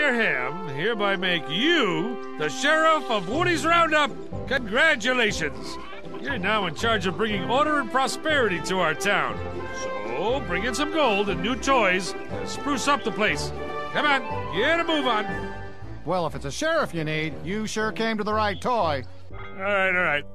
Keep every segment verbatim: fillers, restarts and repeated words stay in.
Ham hereby make you the Sheriff of Woody's Roundup. Congratulations! You're now in charge of bringing order and prosperity to our town. So bring in some gold and new toys to spruce up the place. Come on, get a move on. Well, if it's a sheriff you need, you sure came to the right toy. All right, all right.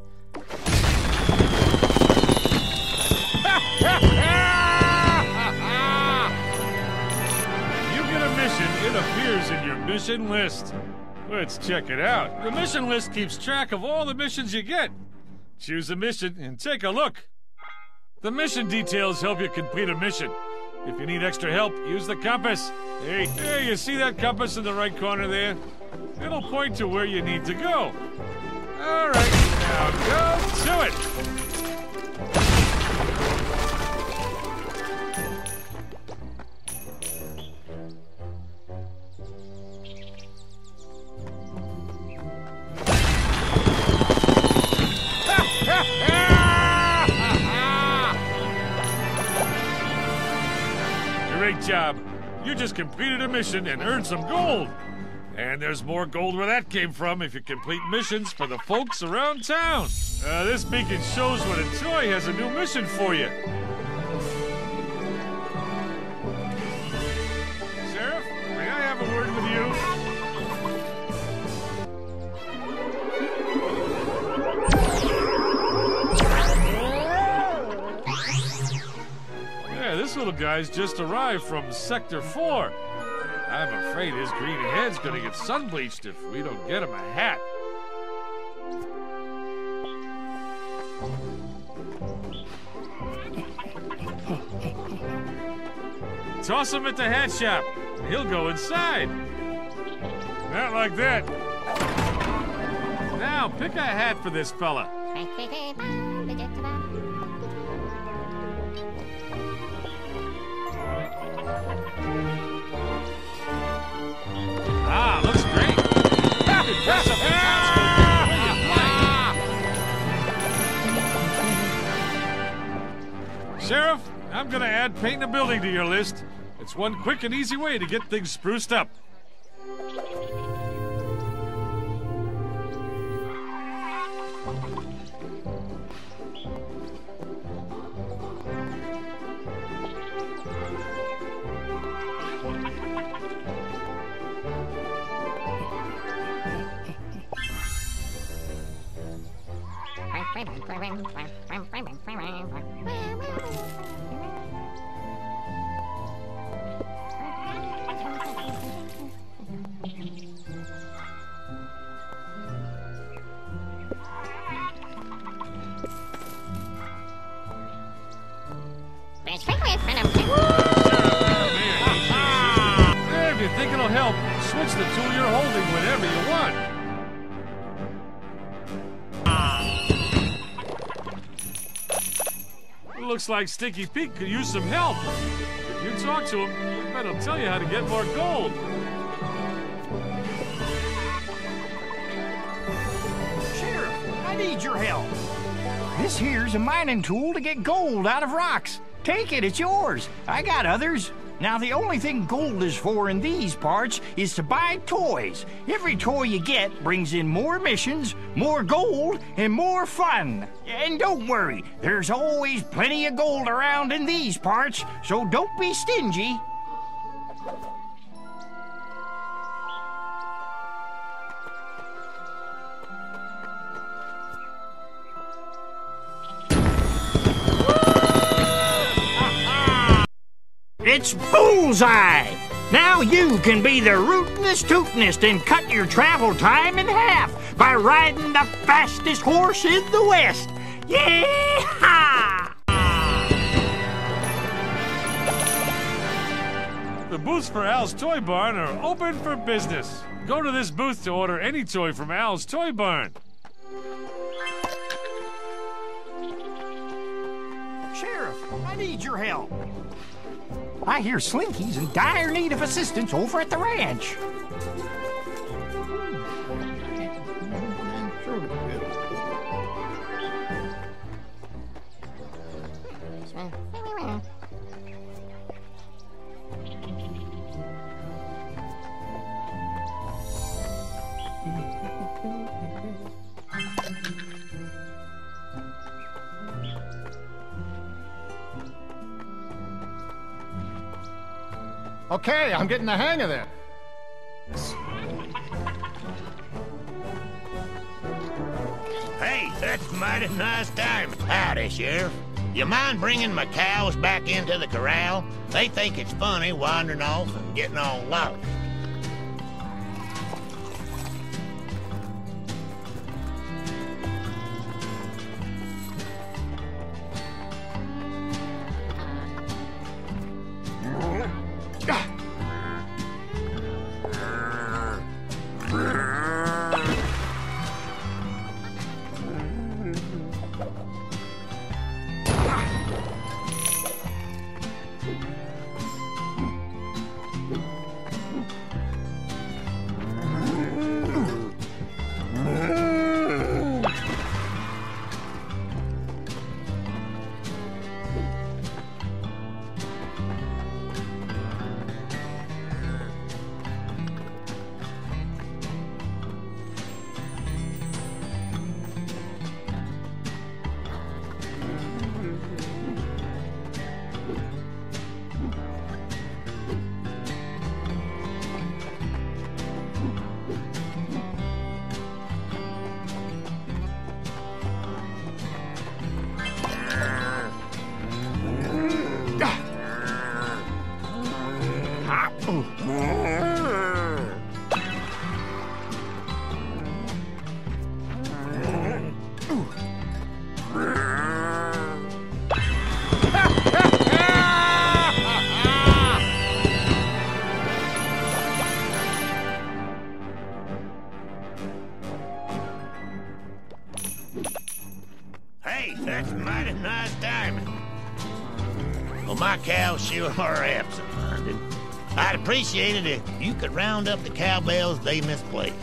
You get a mission, it appears in your mission list. Let's check it out. The mission list keeps track of all the missions you get. Choose a mission and take a look. The mission details help you complete a mission. If you need extra help, use the compass. Hey, hey, you see that compass in the right corner there? It'll point to where you need to go. All right, now go to it. Great job. You just completed a mission and earned some gold. And there's more gold where that came from if you complete missions for the folks around town. Uh, this beacon shows when a toy has a new mission for you. Sheriff, may I have a word with you? Yeah, this little guy's just arrived from Sector four. I'm afraid his green head's gonna get sun-bleached if we don't get him a hat. Toss him at the hat shop. He'll go inside. Not like that. Now, pick a hat for this fella. Ah, looks great. Dress up the Sheriff, I'm gonna add painting a building to your list. It's one quick and easy way to get things spruced up. If you think it'll help, switch the tool you're holding whenever you want. It looks like Stinky Pete could use some help. If you talk to him, I bet he'll tell you how to get more gold. Sheriff, I need your help. This here's a mining tool to get gold out of rocks. Take it, it's yours. I got others. Now, the only thing gold is for in these parts is to buy toys. Every toy you get brings in more missions, more gold, and more fun. And don't worry, there's always plenty of gold around in these parts, so don't be stingy. It's bullseye! Now you can be the rootinest tootinest and cut your travel time in half by riding the fastest horse in the West. Yeah! The booths for Al's Toy Barn are open for business. Go to this booth to order any toy from Al's Toy Barn. Sheriff, I need your help. I hear Slinky's in dire need of assistance over at the ranch. Okay, I'm getting the hang of this. Hey, that's a mighty nice time. Howdy, Sheriff. You mind bringing my cows back into the corral? They think it's funny wandering off and getting all lost. Hey, that's mighty nice timing. Well, my cows sure are absent-minded. I'd appreciate it if you could round up the cowbells they misplaced.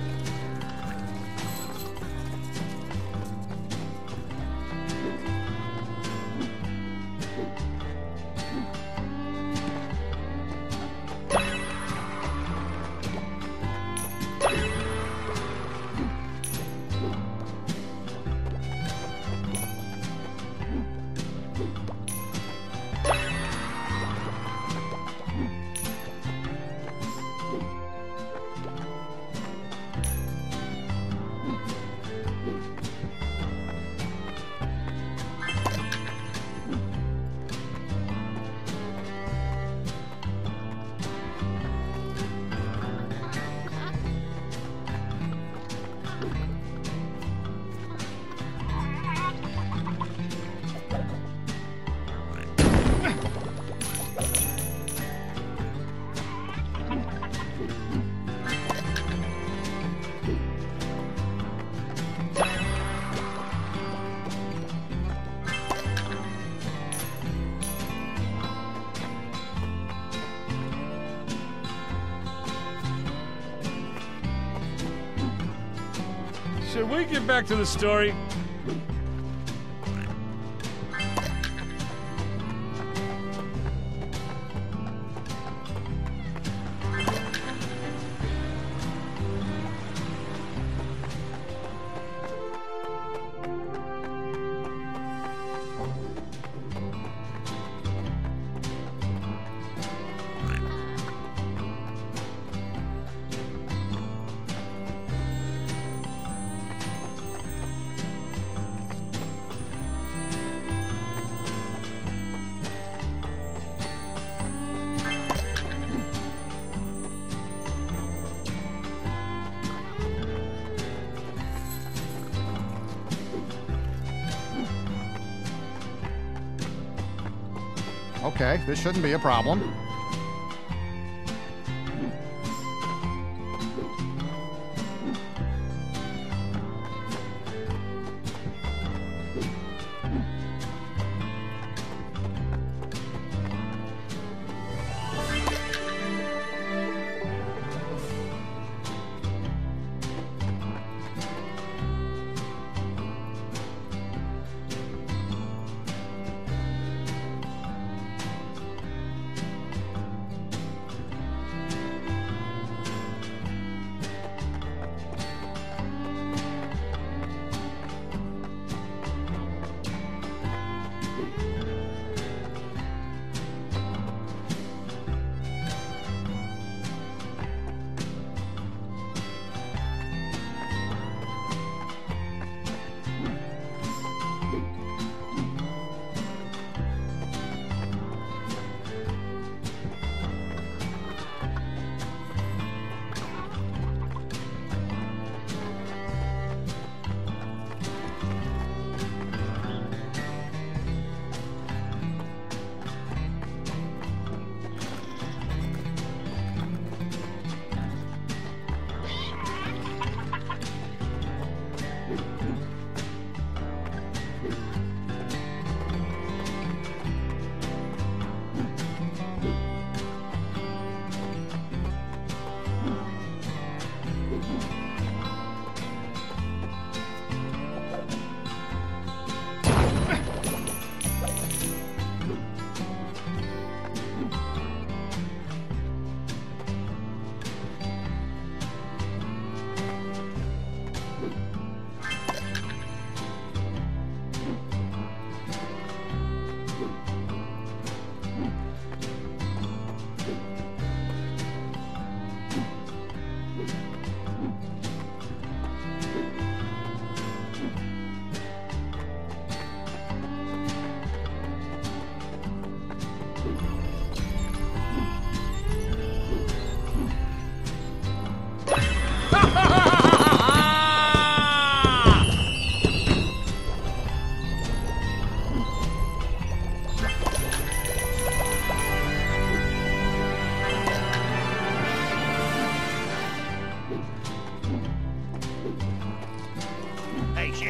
Should we get back to the story? Okay, this shouldn't be a problem.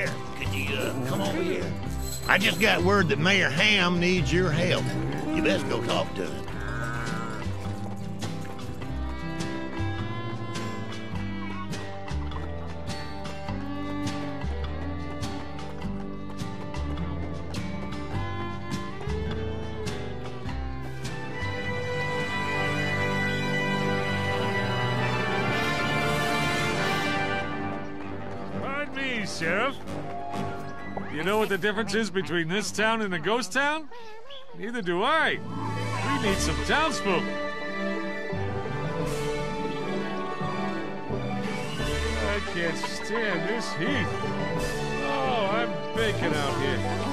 Sheriff, could you uh, come over here? I just got word that Mayor Ham needs your help. You best go talk to him. Pardon me, Sheriff. You know what the difference is between this town and a ghost town? Neither do I. We need some townsfolk. I can't stand this heat. Oh, I'm baking out here.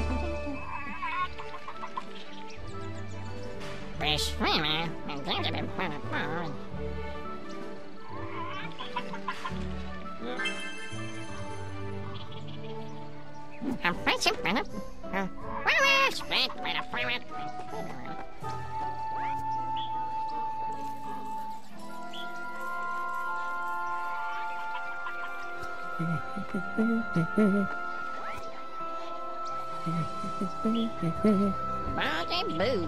Body boo.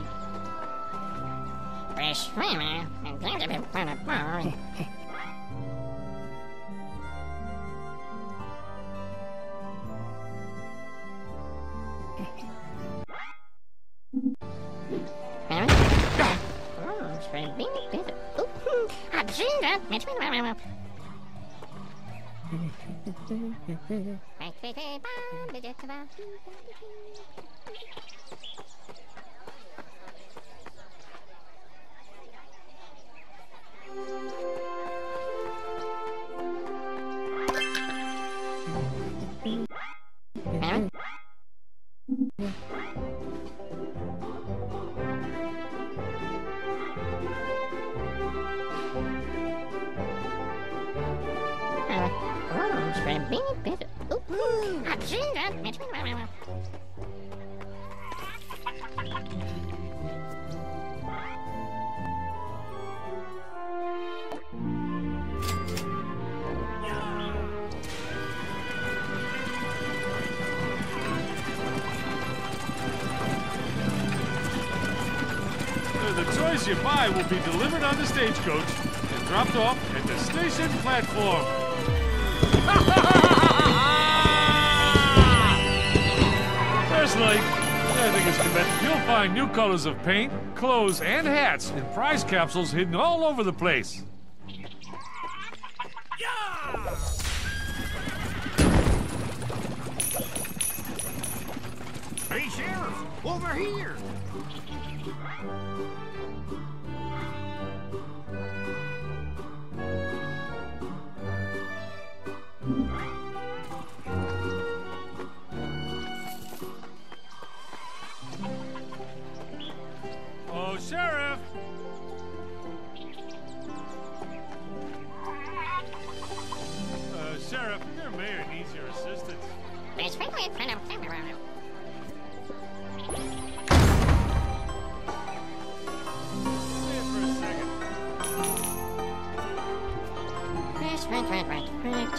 Fresh swimmer and going to be fun of fun. Oh, it's very big, big. Oh, I've seen that. It's been around. I've seen that. It's been around. The toys you buy will be delivered on the stagecoach and dropped off at the station platform. Personally, I think it's convenient. You'll find new colors of paint, clothes, and hats in prize capsules hidden all over the place. Hey, Sheriff, over here. Oh, Sheriff! Uh, Sheriff, your mayor needs your assistance. It's really fun of fun. Right, right, right. That's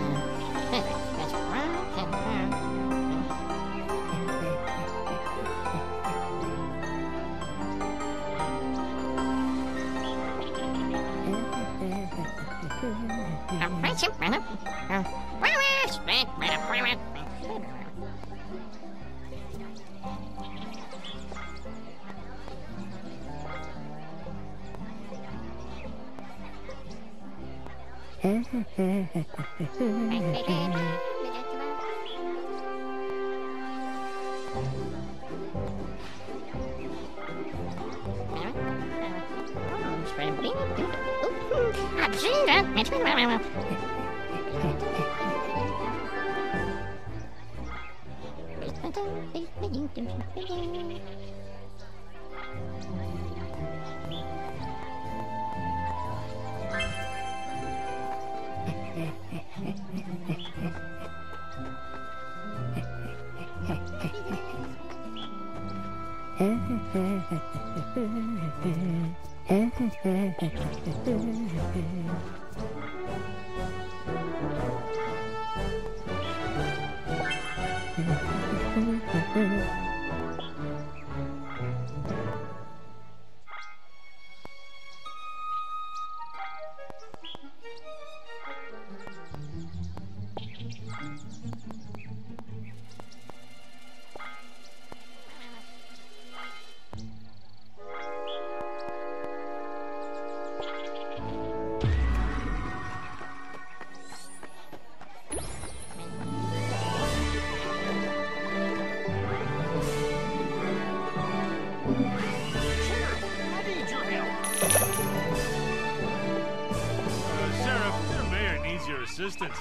I've seen that. It's been around. assistance.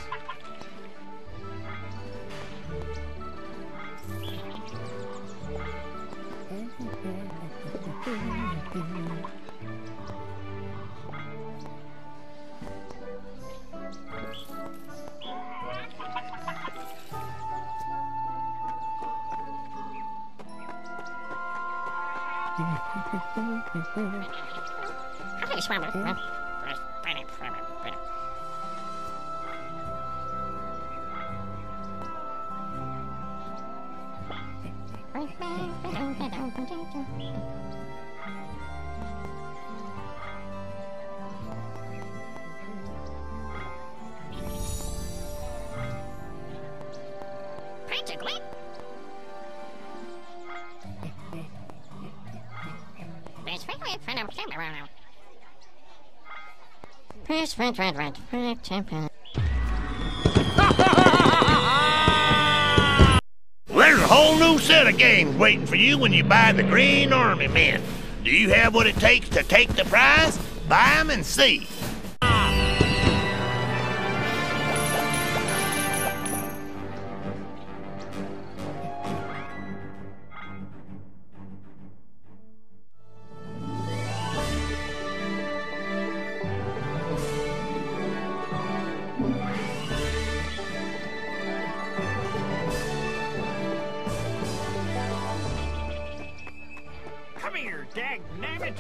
Practically. Best friend in front of camera. Best friend, friend, friend, friend, champion. There's a whole new set of games waiting for you when you buy the Green Army Men. Do you have what it takes to take the prize? Buy 'em and see. Come here, dagnabbit.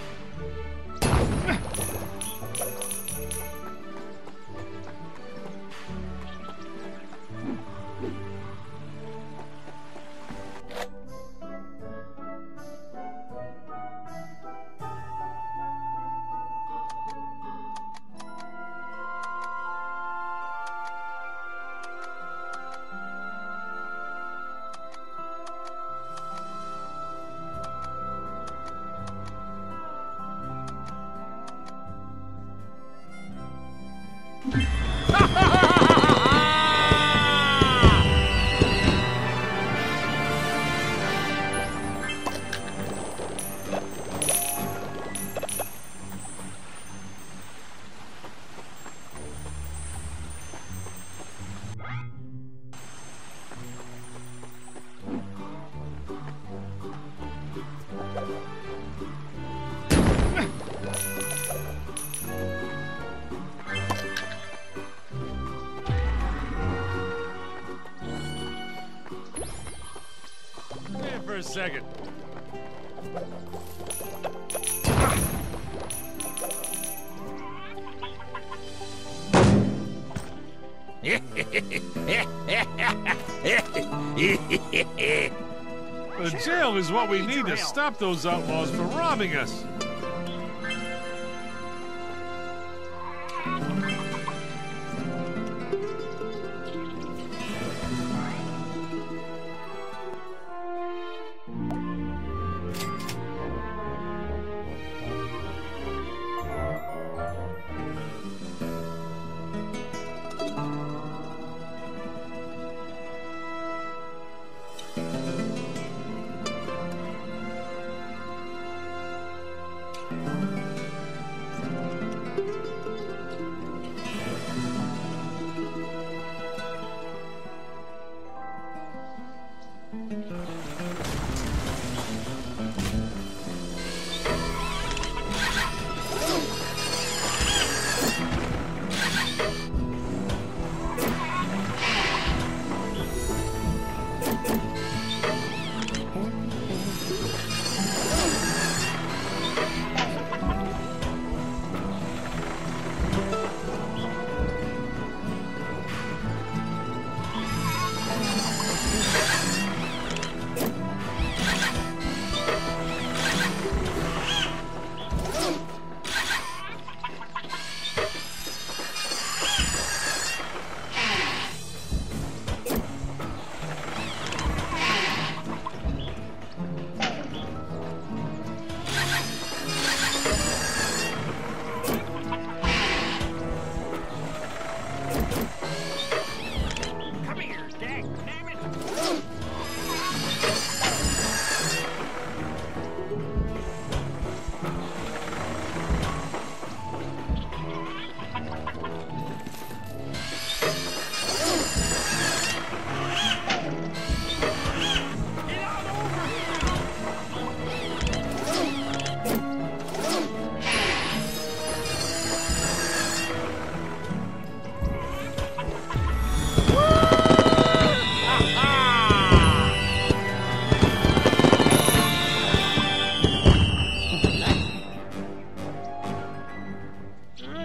For a second. The jail is what we need to stop those outlaws from robbing us.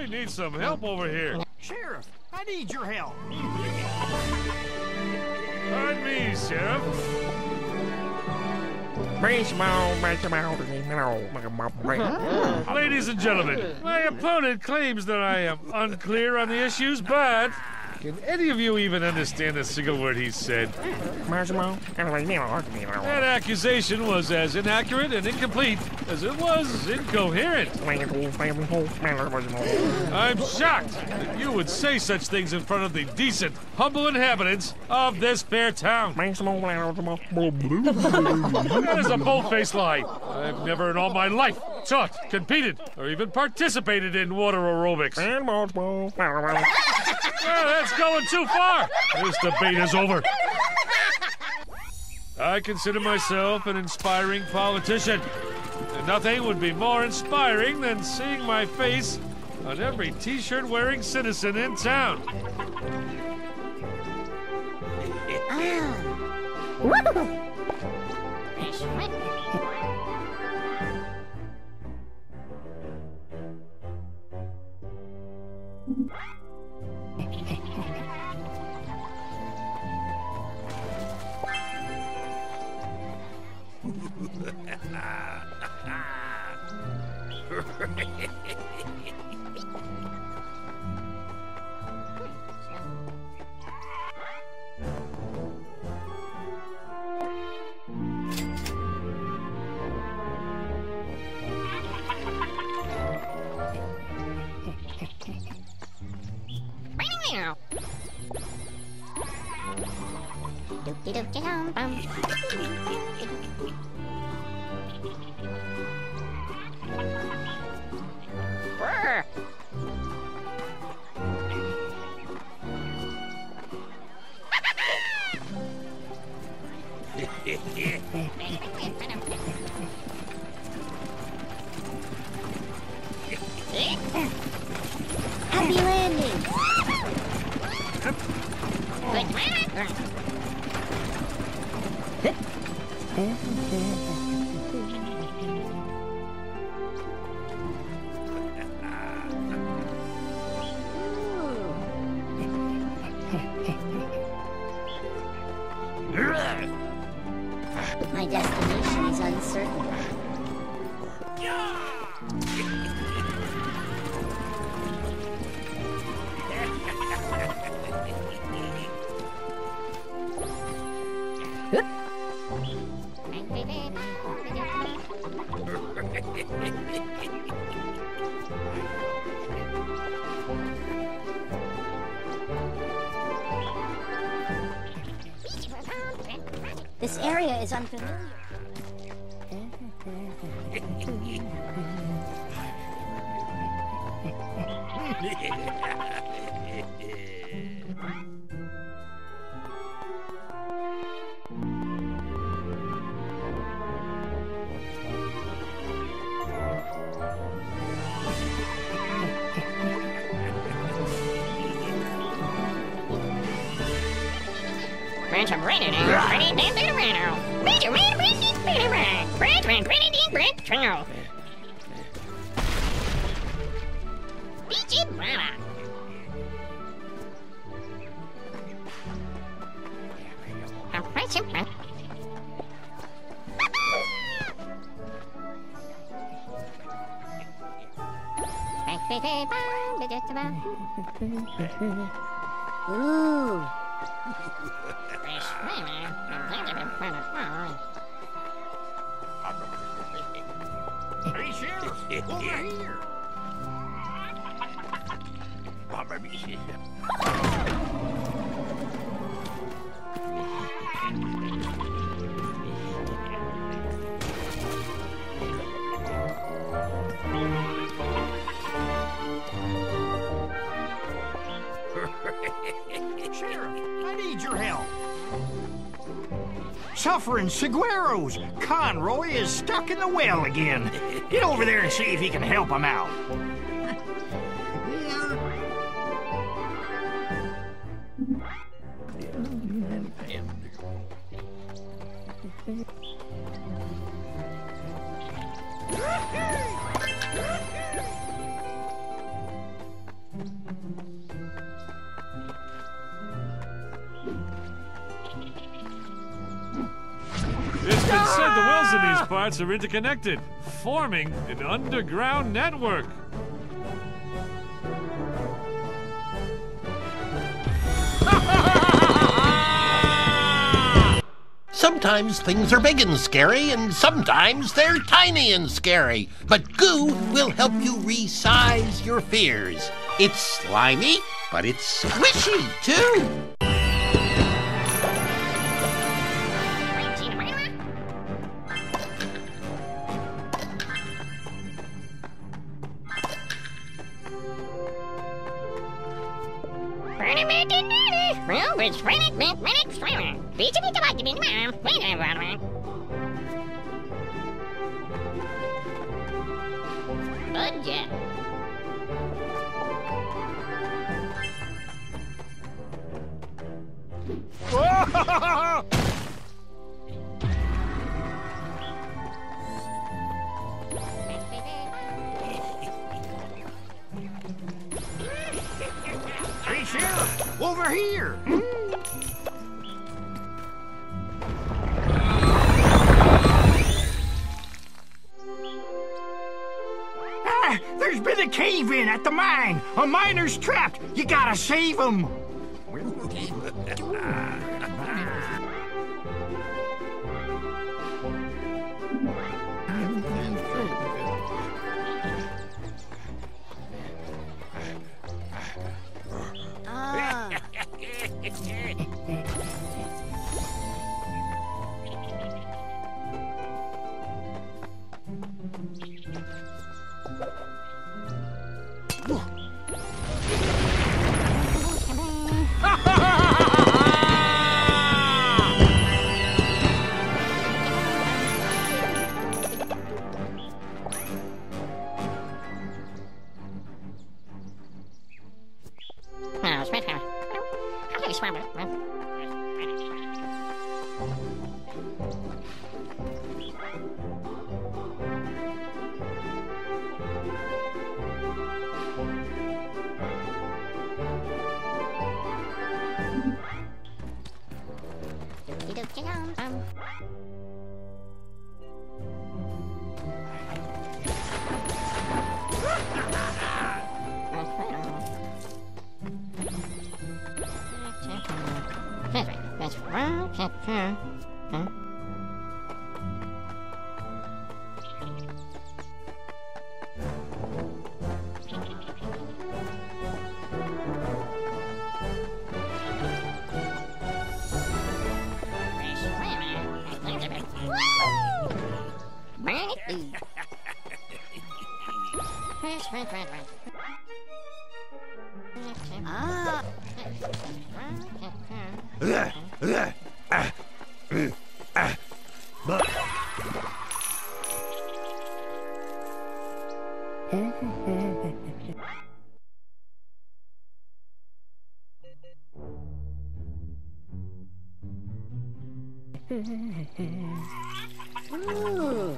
I need some help over here. Sheriff, I need your help. Pardon me, Sheriff. Ladies and gentlemen, my opponent claims that I am unclear on the issues, but can any of you even understand a single word he said? That accusation was as inaccurate and incomplete as it was incoherent. I'm shocked that you would say such things in front of the decent, humble inhabitants of this fair town. That is a bold-faced lie. I've never in all my life taught, competed, or even participated in water aerobics. Oh, that's going too far. This debate is over. I consider myself an inspiring politician. And nothing would be more inspiring than seeing my face on every t-shirt wearing citizen in town. Happy landing. My destination is uncertain. This area is unfamiliar. Ooh. Hey, Sheriff, over here. Sheriff, I need your help. Suffering Segueros. Conroy is stuck in the well again. Get over there and see if he can help him out. wires in these parts are interconnected, forming an underground network. Sometimes things are big and scary, and sometimes they're tiny and scary. But goo will help you resize your fears. It's slimy, but it's squishy, too. Well, it's minute, minute, minute, streamer. Beach, beach, beach, beach, beach, beach, Budget. Hey, Sheriff, over here. Ah, there's been a cave-in at the mine. A miner's trapped. You gotta save him. That's right. Ah. Ooh.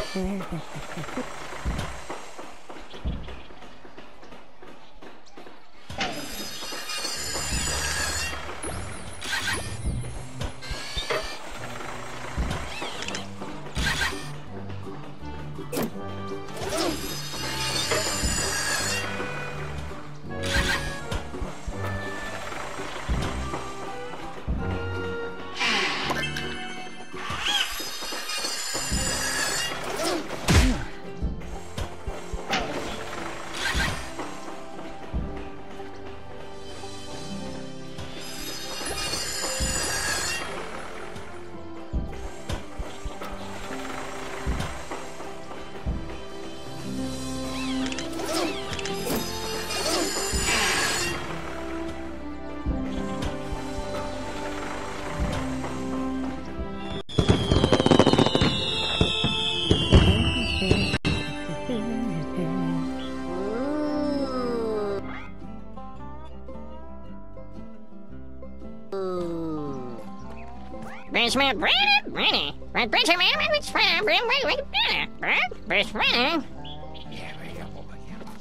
Basement, Brandon, Brandon. Right, Bridge, man, it's fine. Brandon, wait, wait, Brandon. Brandon, Bridge, Brandon. Yeah, there you go.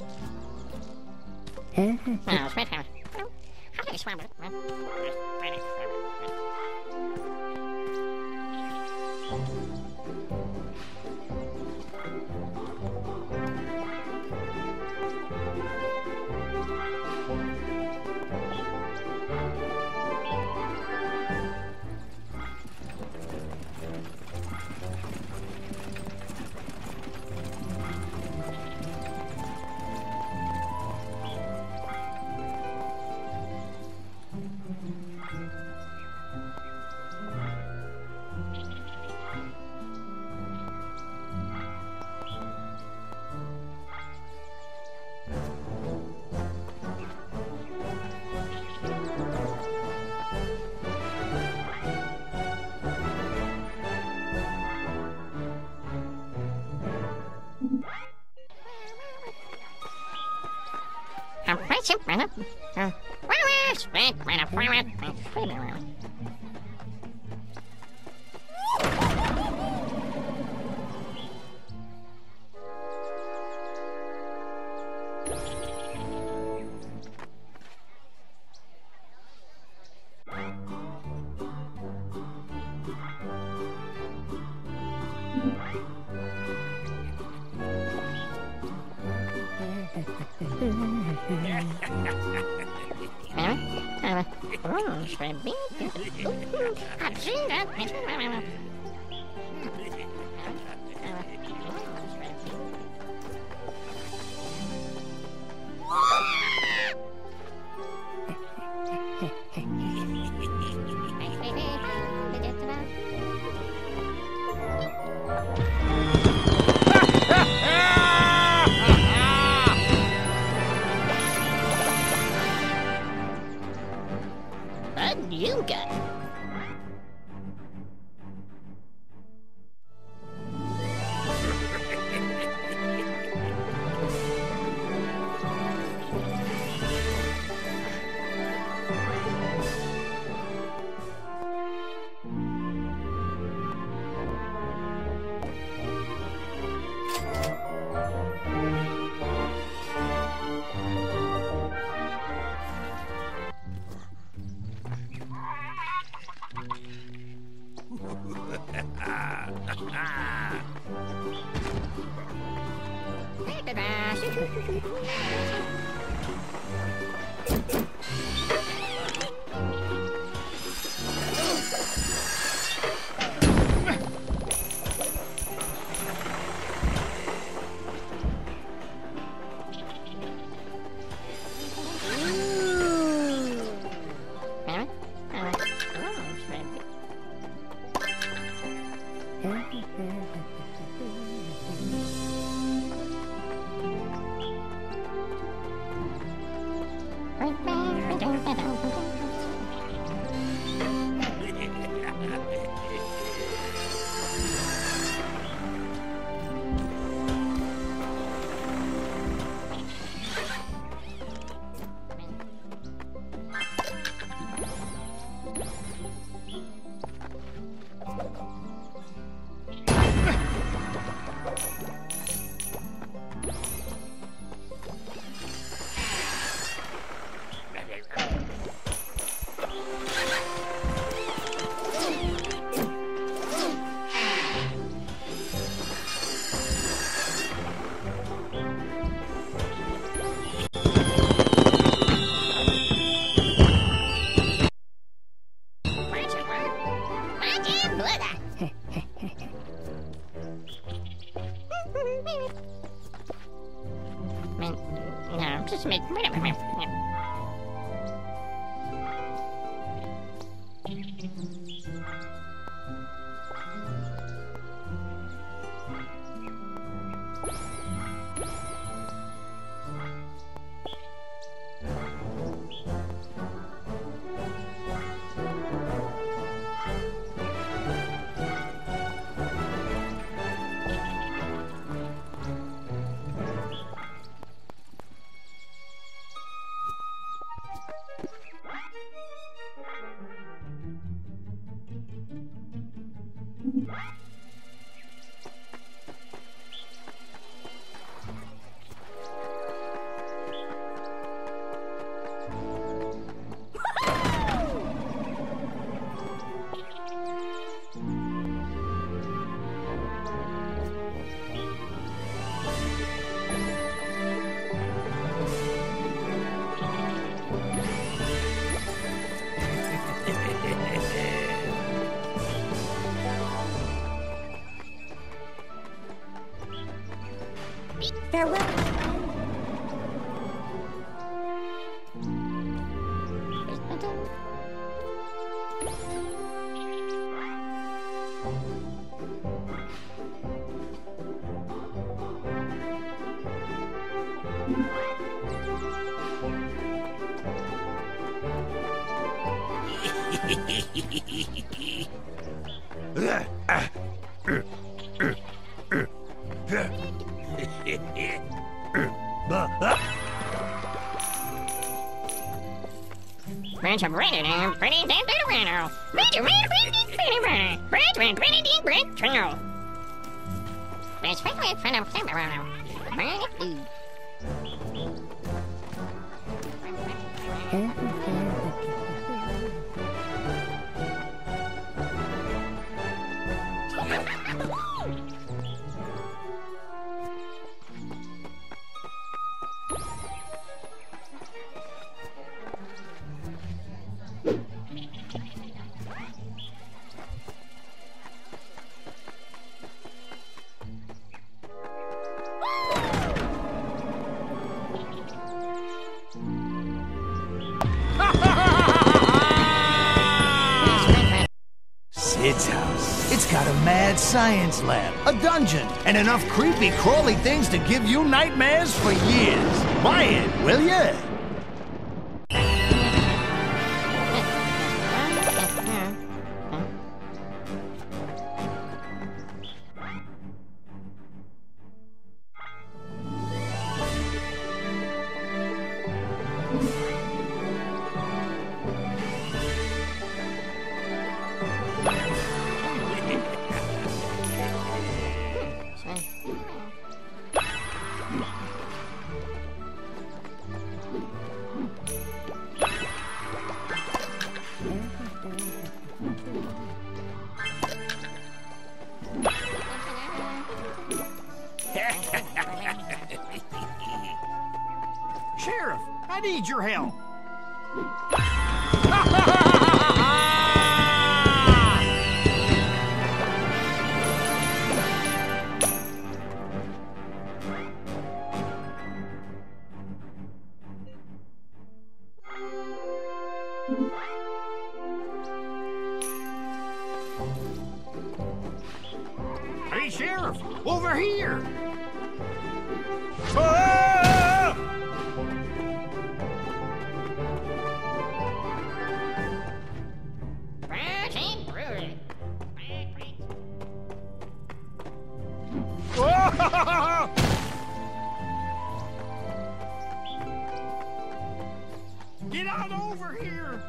Oh, it's my time. How can I swim with it? Brandon, I've seen that. What you got? Bunch of pretty damn pretty damn damn Bunch of pretty pretty pretty pretty pretty pretty damn pretty true. Best friend with friend of friend around. Sid's house. It's got a mad science lab, a dungeon, and enough creepy crawly things to give you nightmares for years. Buy it, will ya? Sheriff, I need your help. Hey, Sheriff, over here. Ah! Pretty brutal. Ah! Get on over here.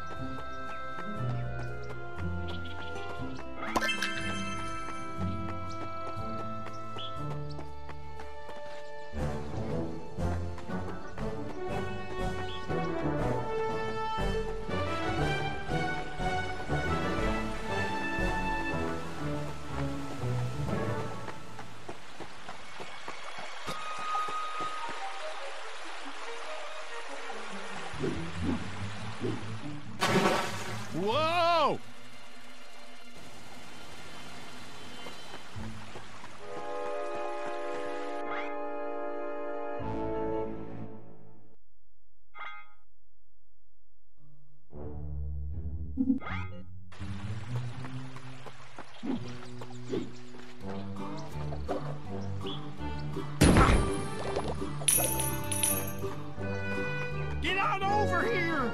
Whoa! Get on over here!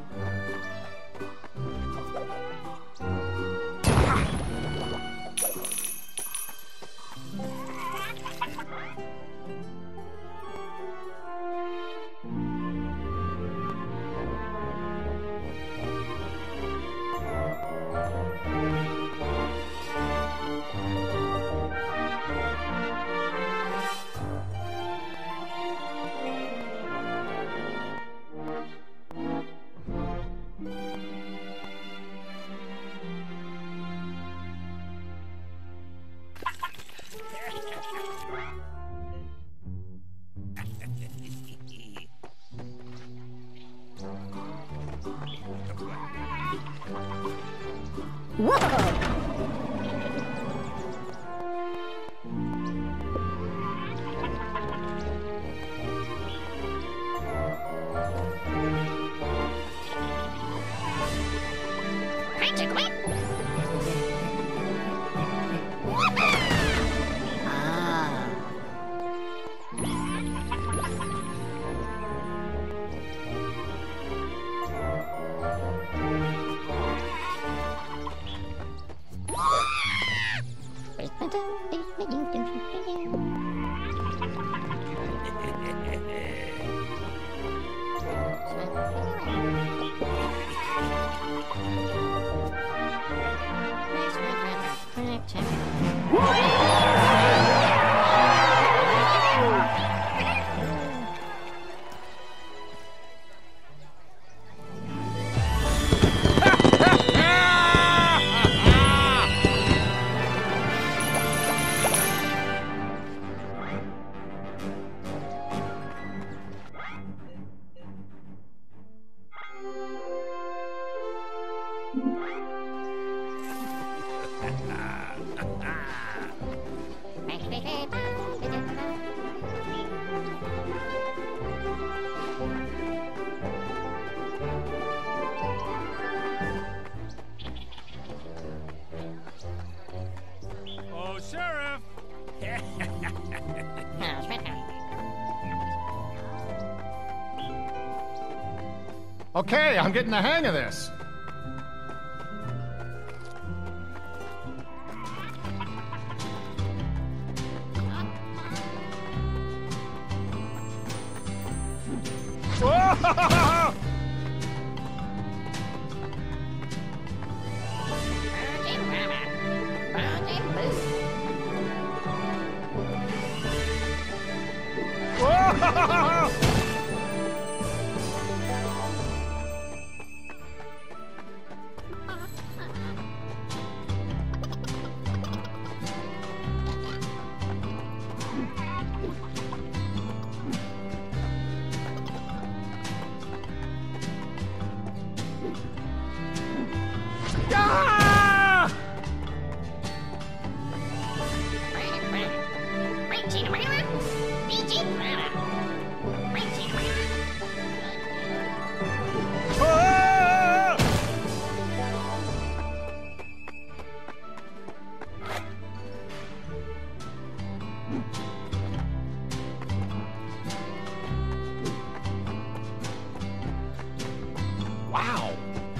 Whoa! Oh, Sheriff! Okay, I'm getting the hang of this. Whoa! Whoa! Ah! Ah! Wow.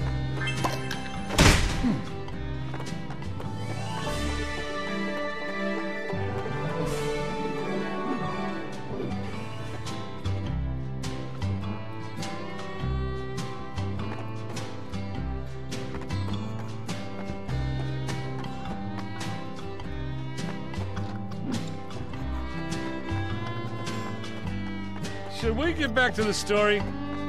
Should we get back to the story?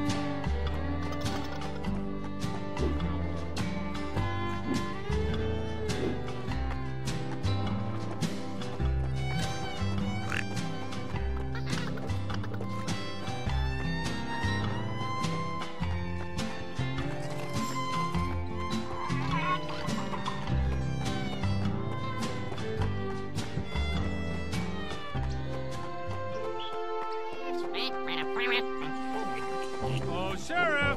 Oh, Sheriff!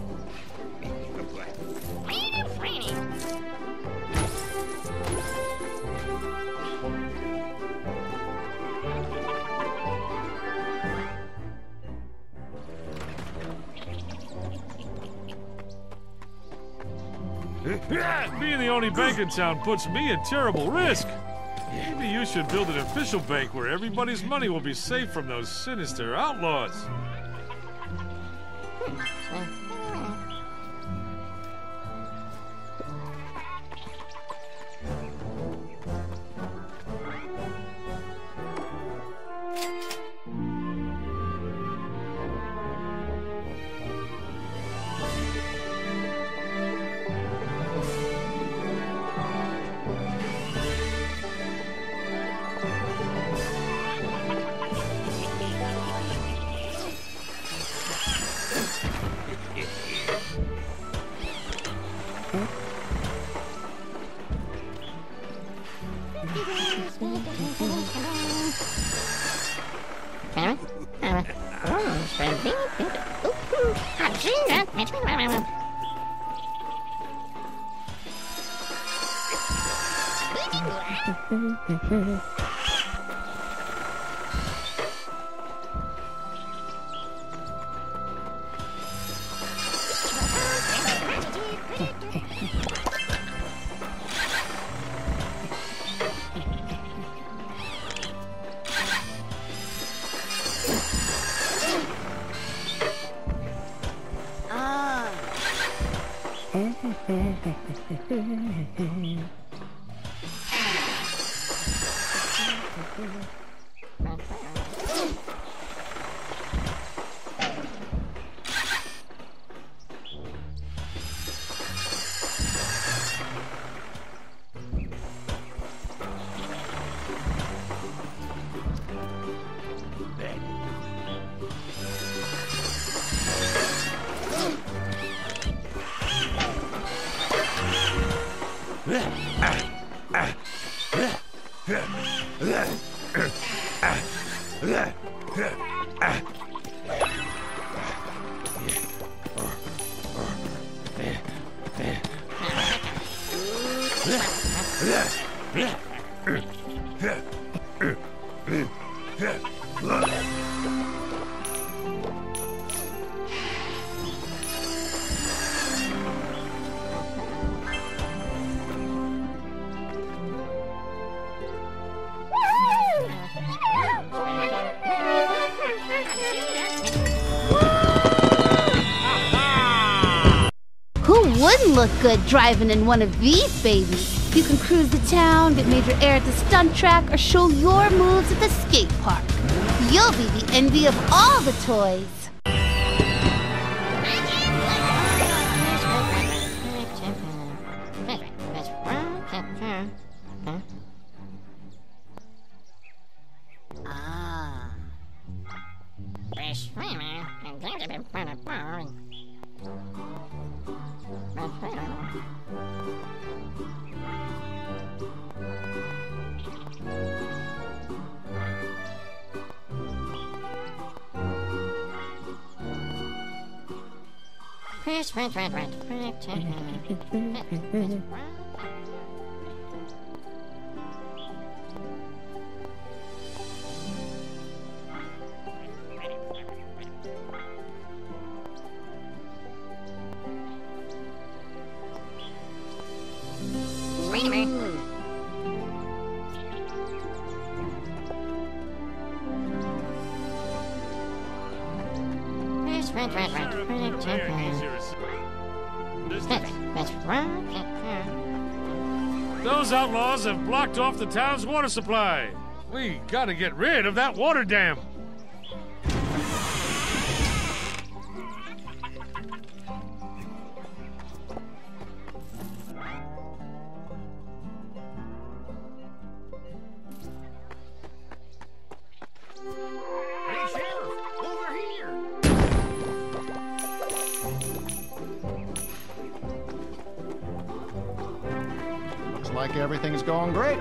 Being the only bank in town puts me at terrible risk. Maybe you should build an official bank where everybody's money will be safe from those sinister outlaws. Ah, ah. Who wouldn't look good driving in one of these babies? You can cruise the town, get major air at the stunt track, or show your moves at the skate park. You'll be the envy of all the toys. Ah. Wait a minute. Those outlaws have blocked off the town's water supply. We gotta get rid of that water dam. Hey, Sheriff, over here. Looks like everything's going great.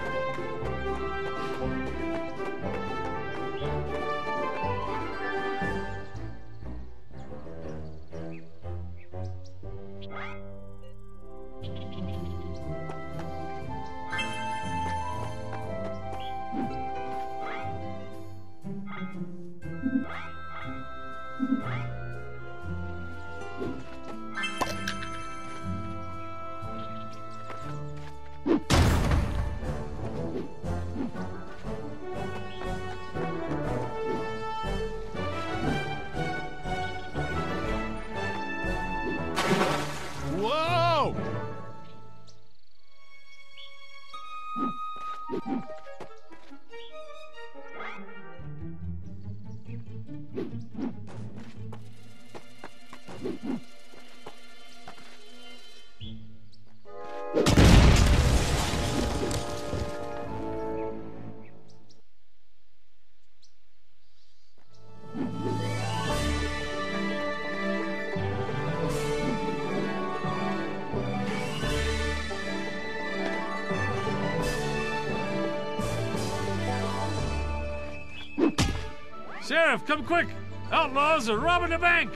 Whoa! Sheriff, come quick! Outlaws are robbing the bank!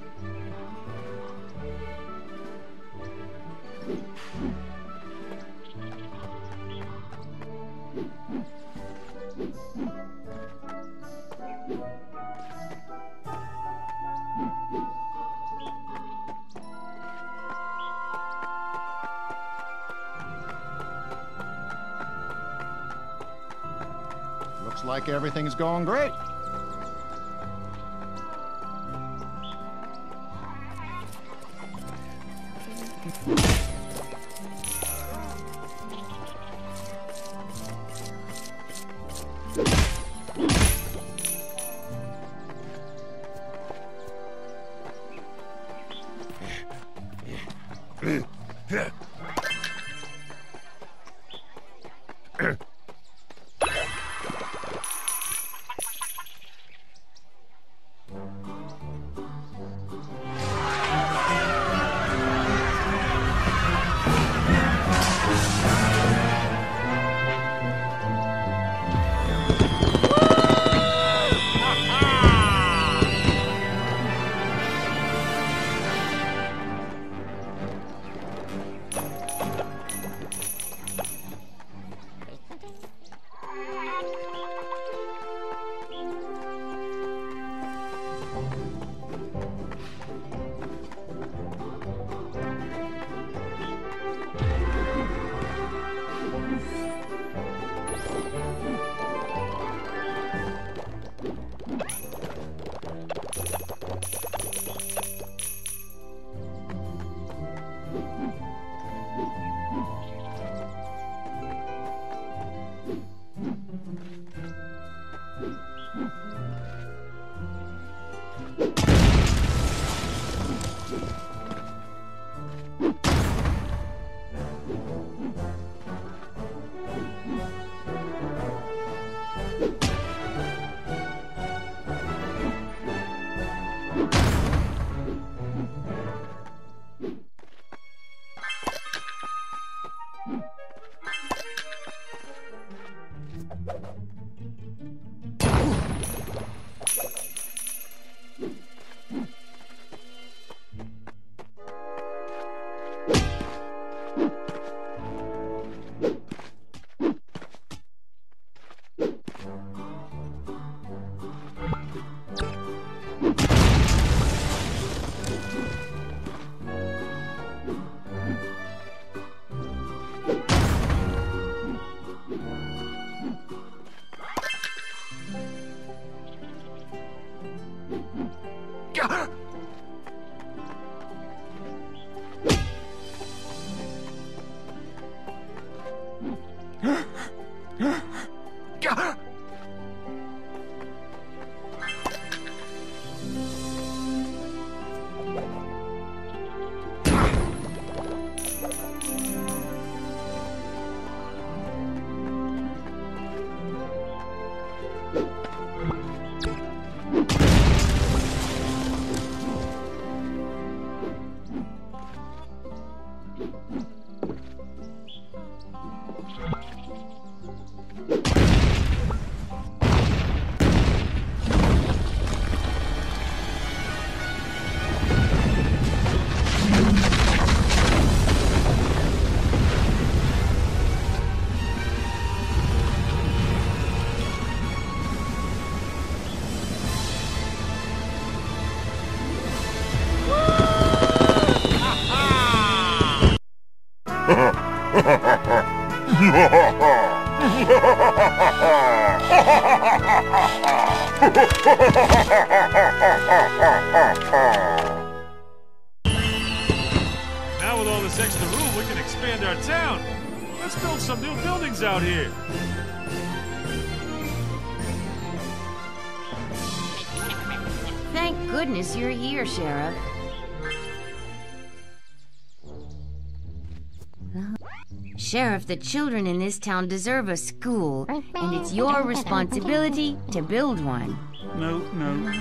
Looks like everything's going great. Now with all this extra room, we can expand our town. Let's build some new buildings out here. Thank goodness you're here, Sheriff. Sheriff, the children in this town deserve a school, and it's your responsibility to build one. No, no.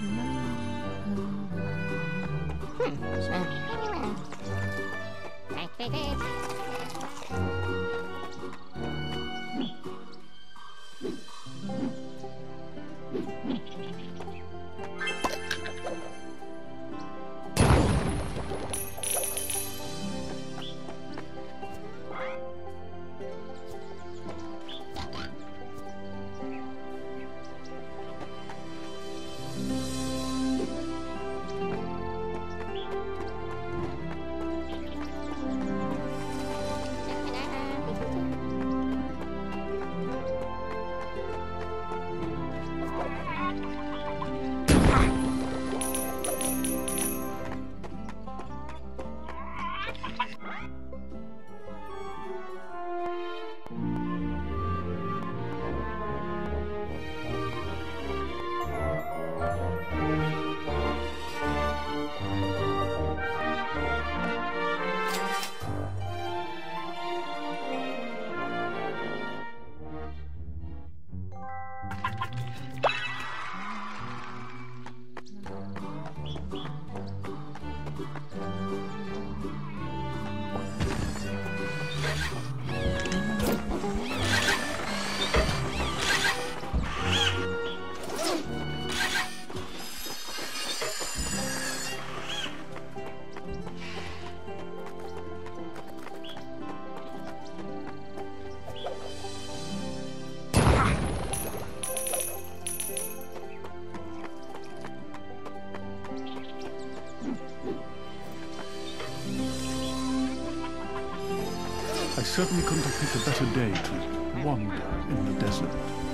I certainly couldn't have picked a better day to wander in the desert.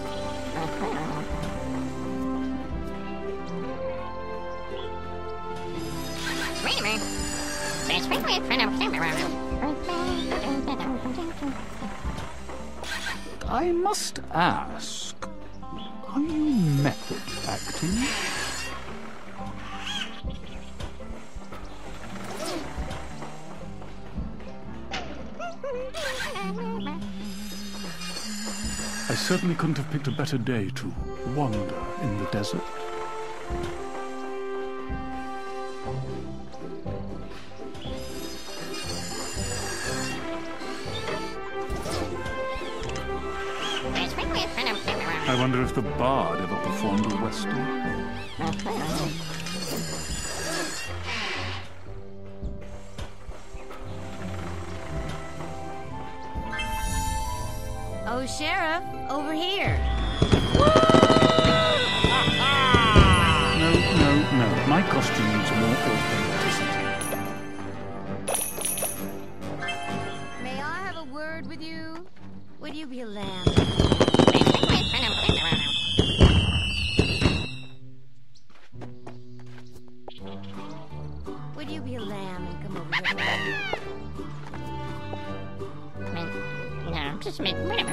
Wait a minute. There's one way in front of camera. I must ask, are you method acting? I certainly couldn't have picked a better day to wander in the desert. I wonder if the bard ever performed a western. Oh, Sheriff, over here. No, no, no. My costume needs more authenticity. May I have a word with you? Would you be a lamb? Would you be a lamb and come over here? No, just me. Whatever.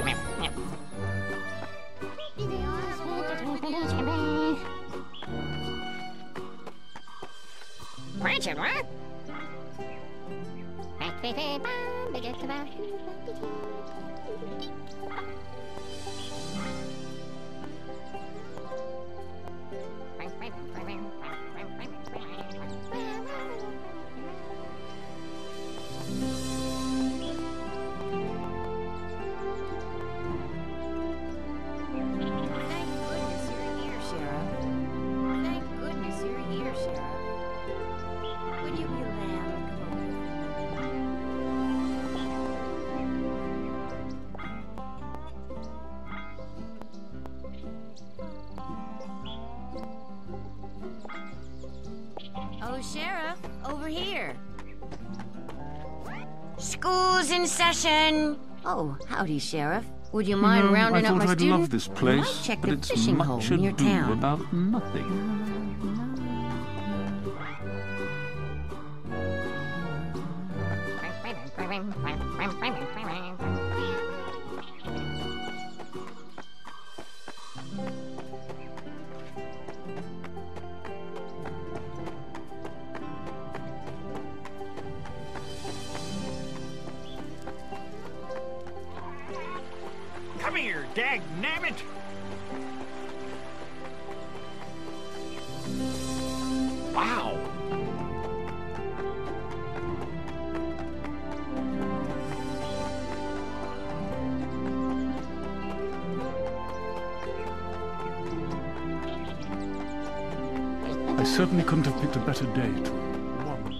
Richard, what? Oh, Sheriff, over here. School's in session. Oh, howdy, Sheriff. Would you mind No, rounding I up thought my I'd student? love this You place, might check but the it's fishing much hole in your ado town. about nothing. Come here, dagnabbit. Wow. I certainly couldn't have picked a better day to wander.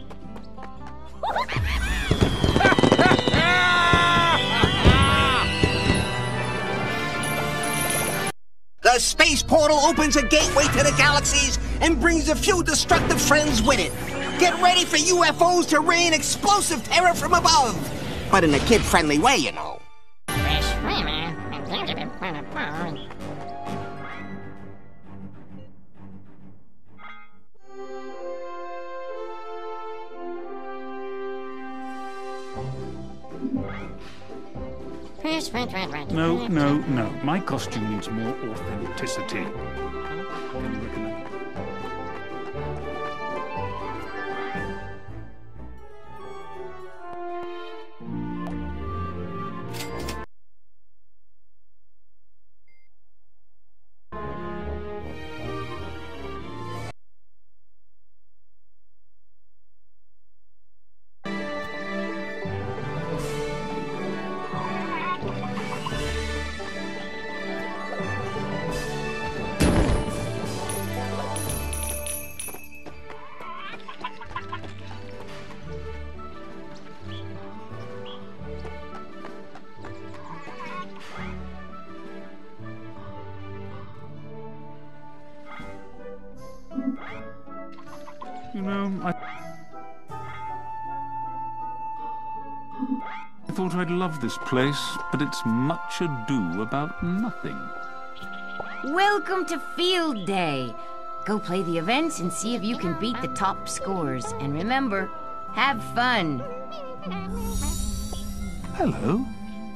The space portal opens a gateway to the galaxies and brings a few destructive friends with it. Get ready for U F Os to rain explosive terror from above. But in a kid-friendly way, you know. No, no, no. My costume needs more authenticity. Can you recommend? You know, I... I thought I'd love this place, but it's much ado about nothing. Welcome to Field Day. Go play the events and see if you can beat the top scores. And remember, have fun. Hello?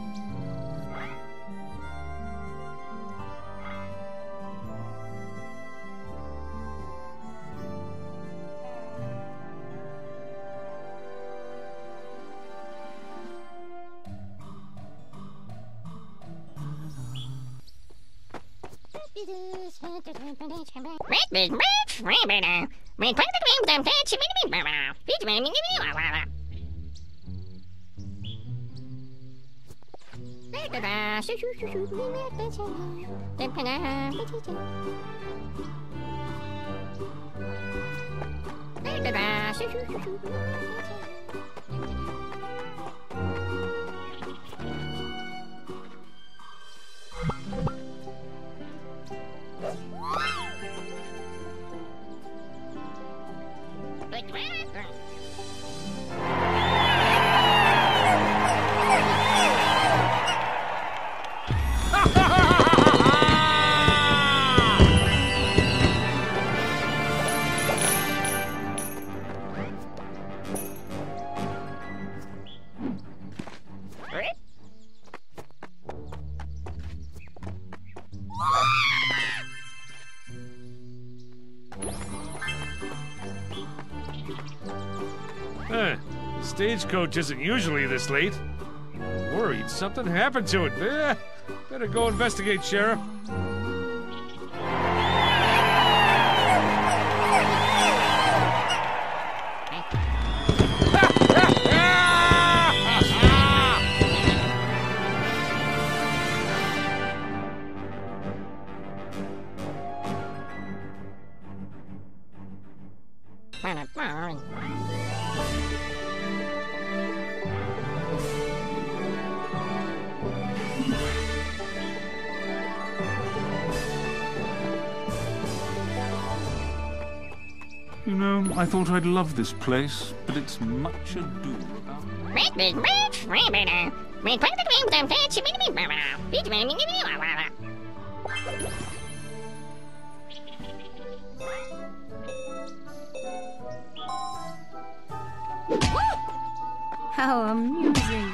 Huh. The stagecoach isn't usually this late. I'm worried something happened to it. Eh, better go investigate, Sheriff. I thought I'd love this place, but it's much ado about... Red, red, red, red, red, red, red, How amusing.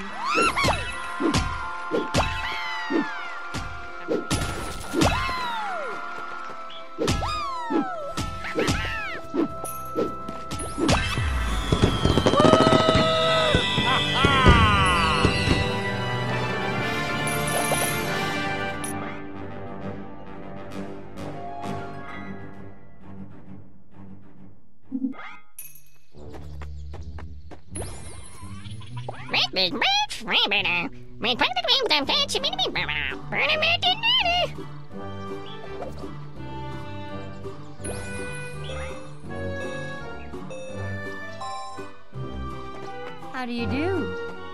How do you do?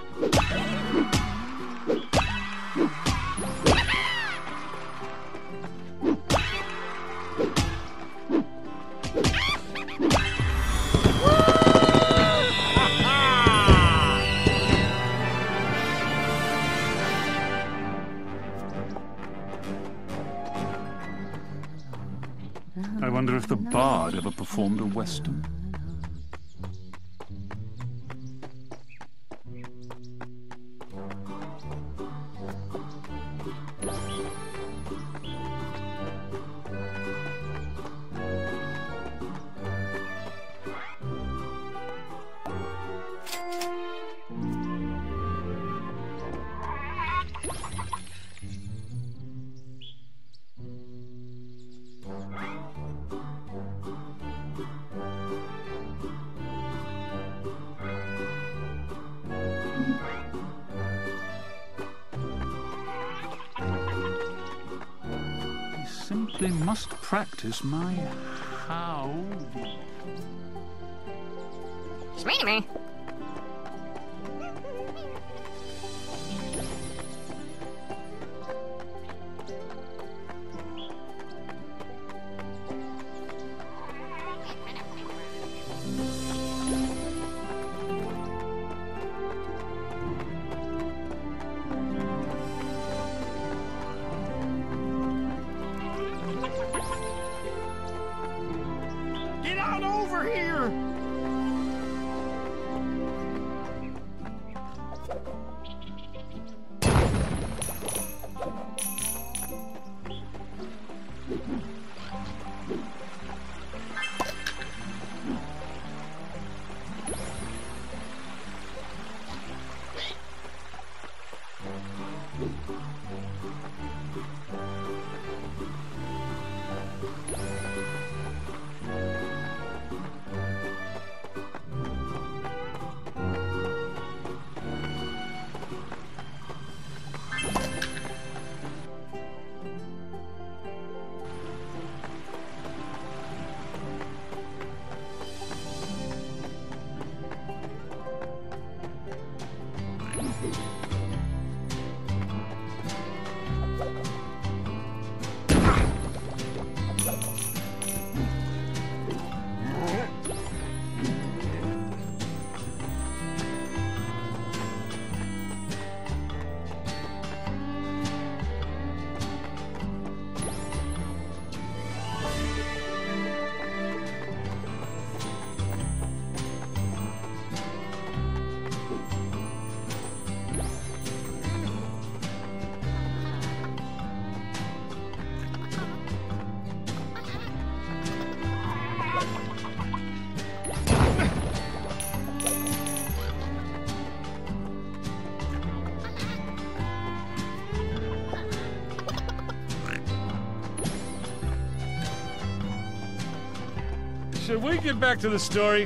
I wonder if the Bard ever performed a western. Simply must practice my how. Spider-Man. Get on over here! Should we get back to the story?